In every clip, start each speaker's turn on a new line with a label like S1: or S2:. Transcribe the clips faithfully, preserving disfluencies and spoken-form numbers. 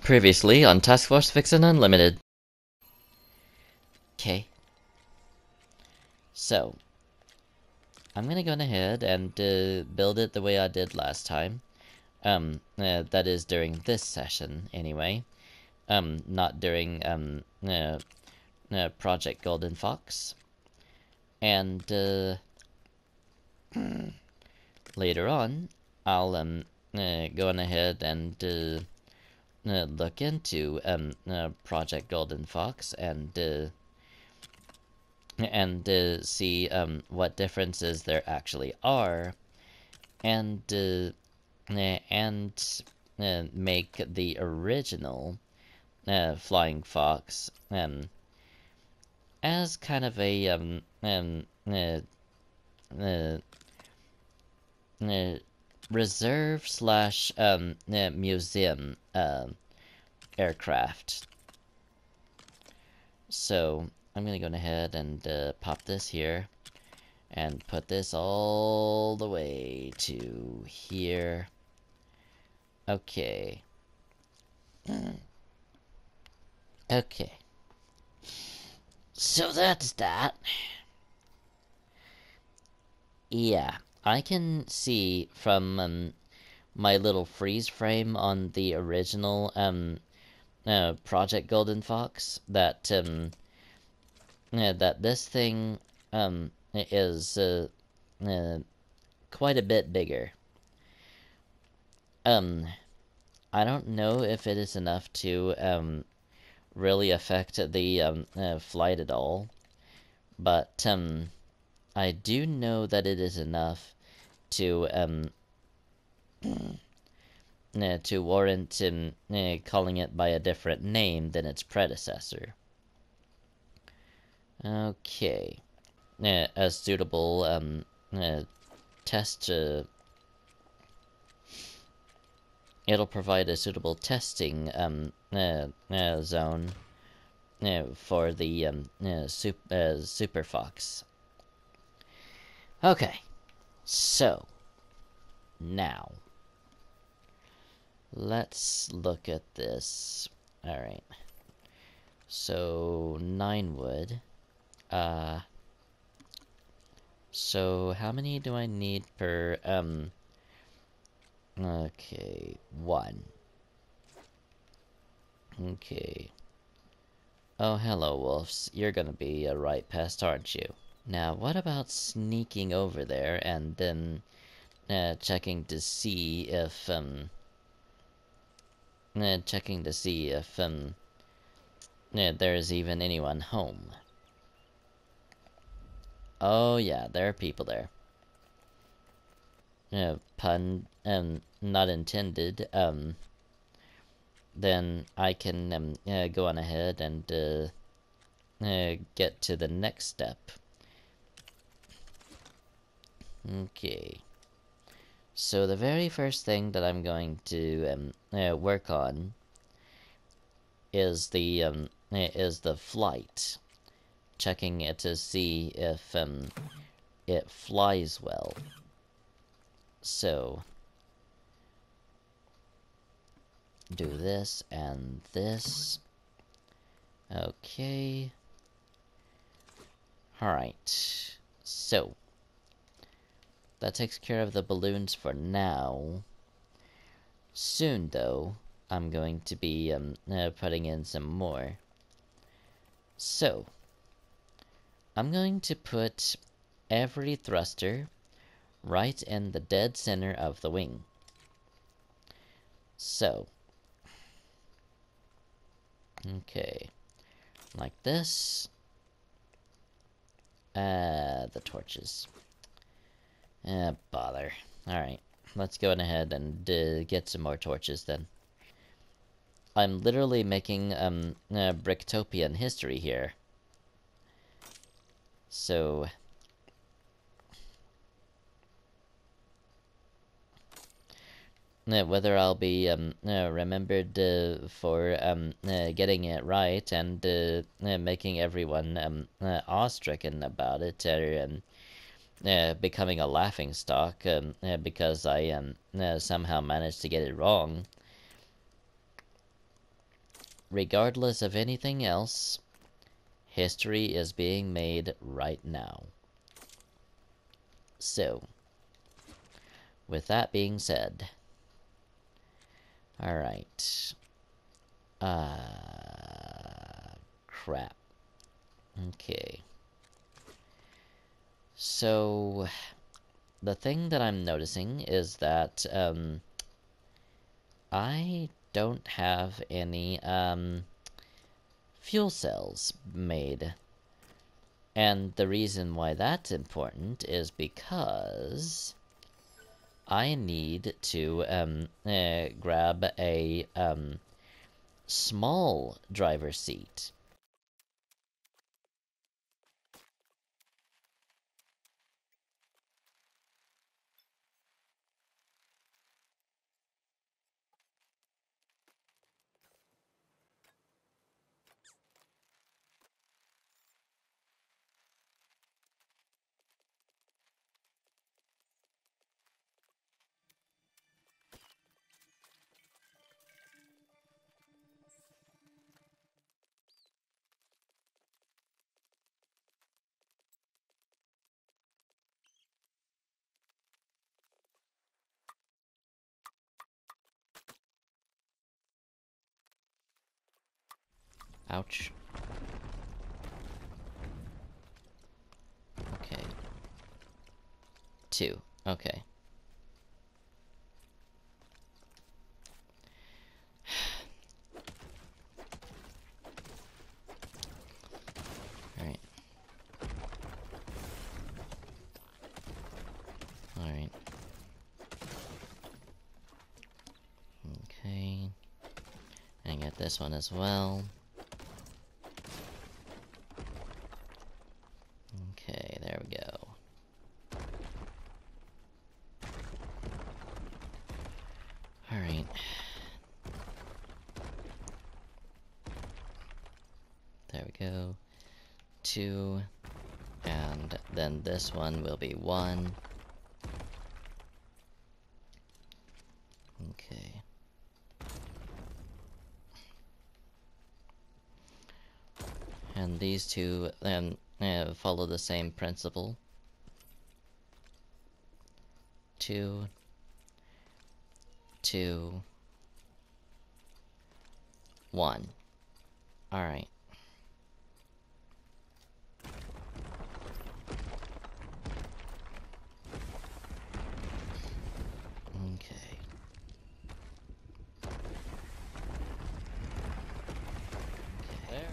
S1: Previously on Task Force Vixen Unlimited. Okay. So, I'm gonna go ahead and uh, build it the way I did last time. Um, uh, that is during this session, anyway. Um, not during, um, uh, uh, Project Golden Fox. And, uh, later on, I'll, um, uh, go on ahead and, uh, uh, look into, um, uh, Project Golden Fox and, uh, and uh, see um, what differences there actually are, and uh, eh, and uh, make the original uh, Flying Fox um, as kind of a um, um, uh, uh, uh, reserve slash um, uh, museum uh, aircraft. So I'm gonna go ahead and uh, pop this here. And put this all the way to here. Okay. Okay. So that's that. Yeah, I can see from um, my little freeze frame on the original um, uh, Project Golden Fox that um, uh, that this thing um, is uh, uh, quite a bit bigger. Um, I don't know if it is enough to um, really affect the um, uh, flight at all, but um, I do know that it is enough to um, uh, to warrant um, uh, calling it by a different name than its predecessor. Okay, uh, a suitable um, uh, test. Uh, it'll provide a suitable testing um, uh, uh, zone uh, for the um, uh, sup uh, Super Fox. Okay, so now let's look at this. Alright. So, nine wood. Uh, so, how many do I need per, um... Okay, one. Okay. Oh, hello, wolves. You're gonna be a right pest, aren't you? Now, what about sneaking over there and then uh, checking to see if, um... Uh, checking to see if, um... Uh, there's even anyone home. Oh yeah, there are people there. Uh, pun um not intended. Um, then I can um uh, go on ahead and uh, uh get to the next step. Okay. So the very first thing that I'm going to um uh, work on is the um is the flight, checking it to see if um it flies well. So do this and this. Okay. Alright. So that takes care of the balloons for now. Soon, though, I'm going to be um, uh, putting in some more. So, I'm going to put every thruster right in the dead center of the wing. So, okay, like this. Uh, the torches. Uh, bother. Alright, let's go ahead and uh, get some more torches then. I'm literally making um, uh, Bricktopian history here. So... Uh, whether I'll be um, uh, remembered uh, for um, uh, getting it right and uh, uh, making everyone um, uh, awe-stricken about it, or um, uh, becoming a laughingstock um, uh, because I um, uh, somehow managed to get it wrong. regardless of anything else, history is being made right now. So, with that being said, alright. Uh, crap. Okay. So, the thing that I'm noticing is that, um, I don't have any, um, fuel cells made. And the reason why that's important is because I need to, um, uh, grab a, um, small driver's seat. Ouch. Okay. Two. Okay. Alright. Alright. Okay. And get this one as well. Okay, there we go. Alright. There we go. Two. And then this one will be one. Okay. And these two then uh, follow the same principle. Two. Two. One. Alright. Okay. There.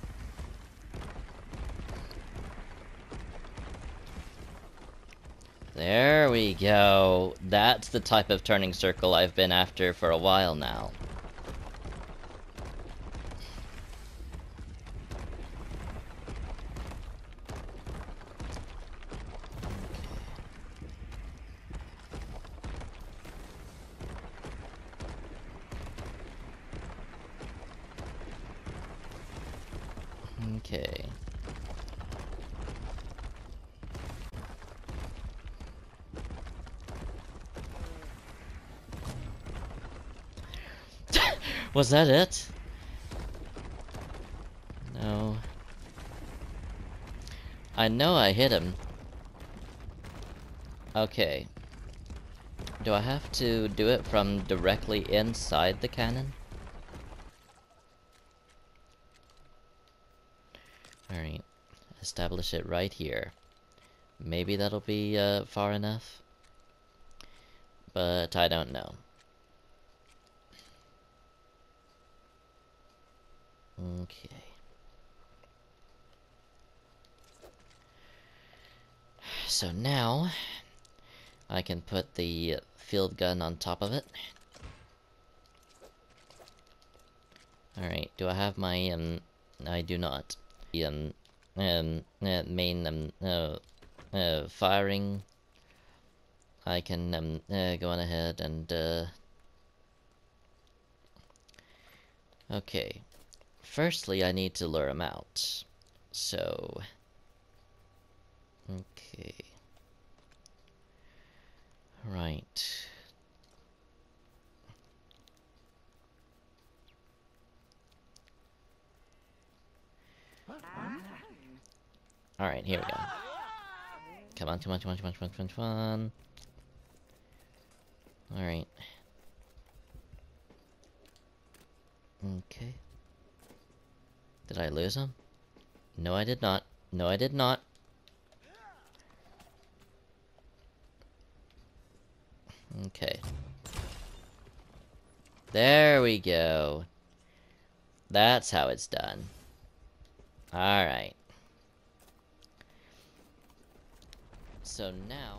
S1: There we go. That's the type of turning circle I've been after for a while now. Okay. Was that it? No. I know I hit him. Okay. Do I have to do it from directly inside the cannon? Alright. Establish it right here. Maybe that'll be uh, far enough. But I don't know. Okay. So now, I can put the field gun on top of it. Alright, do I have my, um, I do not. The, um, um, uh, main, um, uh, uh, firing. I can, um, uh, go on ahead and, uh... Okay. Firstly, I need to lure him out. So... Okay. Right. Alright, here we go. Come on, come on, come on, come on, come on, come on, come on. Alright. Okay. Did I lose him? No, I did not. No, I did not. Okay. There we go. That's how it's done. Alright. So now...